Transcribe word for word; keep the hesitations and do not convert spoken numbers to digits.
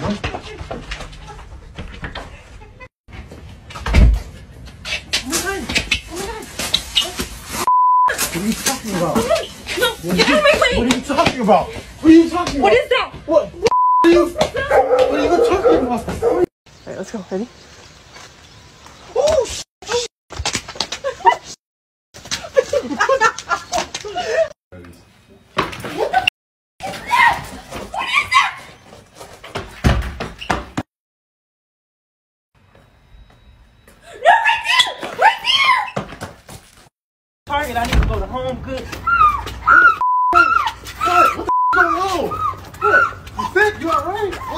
What are you talking about? No, get out of my way! What are you talking about? What are you talking about? What is that? What? What are you, what are you talking about? Alright, let's go. Ready? Oh, sh! Target, I need to go to Home Goods. What? What the f going on? What? You sick? You alright?